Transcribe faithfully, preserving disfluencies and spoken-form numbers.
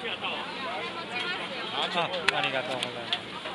あ、ありがとうございます。